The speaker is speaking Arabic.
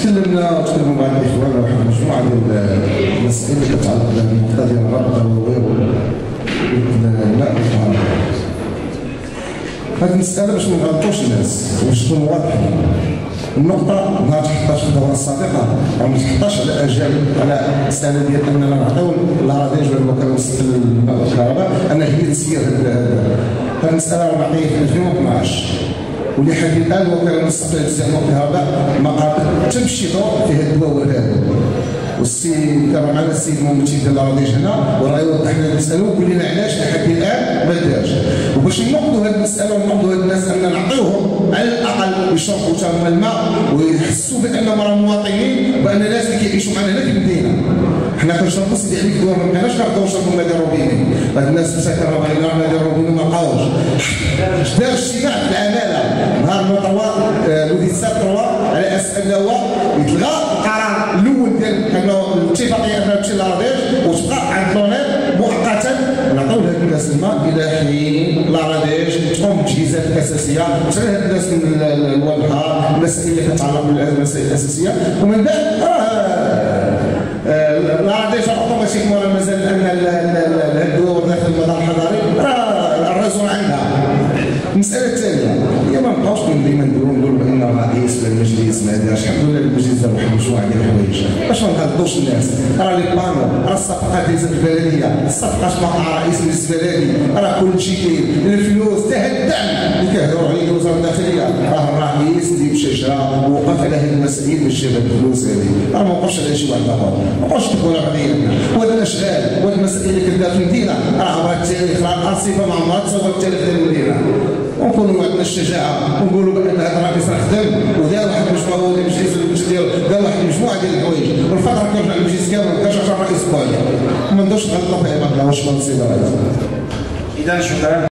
تكلموا مع الاخوان واحد مجموعه ديال المسائل اللي كتعلق بالنقطه ديال الرابطه والماء والكهرباء. هذه المساله باش ما نغلطوش الناس باش تكون واضحه. النقطه نهار تحطاش في الدوره السابقه او ما تحطاش على اجال على مساله ديال اننا نعطيو الاراضي ولا الوكاله المستقله للماء والكهرباء انها هي تسير هذه المساله نعطيه في 2012 ولحد الان الوكاله المستقله للماء والكهرباء ما قابل تمشي دور في هذا الدواء هذا. والسيد كان معنا السيد الممثل ديال الاراضي هنا وراه يوضح لنا المساله ويقول لنا علاش لحد الان ما دارش. وباش ننقذوا هذه المساله وننقذوا هاد الناس ان نعطيوهم على الاقل يشربوا تما الماء ويحسوا بانهم راه مواطنين وان الناس اللي كيعيشوا معنا هنا في المدينه. حنا كنشربوا سيدي عليك الدواء ما بقيناش كنبداو نشربوا الماء ديال الروبيني. هاد الناس مساكن راه باغيين الماء ديال الروبيني ما لقاوش. دار اجتماع في العماله نهار لودي سات 3 على اساس انه يتلغى القرار الاول ديال الاتفاقيه انها تمشي للاراضي وتبقى عند لونير مؤقتا نعطيو لهاد الناس الماء الى حين الاراضي تقوم بالتجهيزات الاساسيه مثلا هاد الناس من البحر المسائل اللي كتعلق بالمسائل الاساسيه ومن بعد الاراضي اوتوماتيكمون راه مازال ان الدول داخل المدار الحضاري راه الرزون عندها. المساله الثانيه هي ما نبقاوش ديما نقولوا بان الرئيس ولا المجلس ما دارش. الحمد لله المجلس دار واحد المجموعه ديال الحوايج باش ما نغلطوش الناس. راه لي بانو راه الصفقات ديال البلديه الصفقات مع رئيس المجلس البلدي راه كل شيء كاين الفلوس حتى الدعم اللي كيهضروا عليه الوزاره الداخليه راه الرئيس اللي مشى شرا ووقف على هذه المسائل باش جاب الفلوس هذه راه ما وقفش على شي واحد اخر ما بقاوش تكون قضيه. وهذا الاشغال وهذه المسائل اللي كدار في المدينه راه عبر التاريخ راه الصفه ما عمرها تصور التاريخ ديال المدينه. ونكونوا عندنا الشجاعه ونقولوا بان هذا الرئيس راه خدم ودار واحد المجموعه ديال المجلس ديالو دار واحد المجموعه ديال الحوايج والفتره كنرجع للمجلس كامل ما بقاش الرئيس كامل ما ندوش نغلطوا في عباد الله واش ما نصيب. اذا شكرا.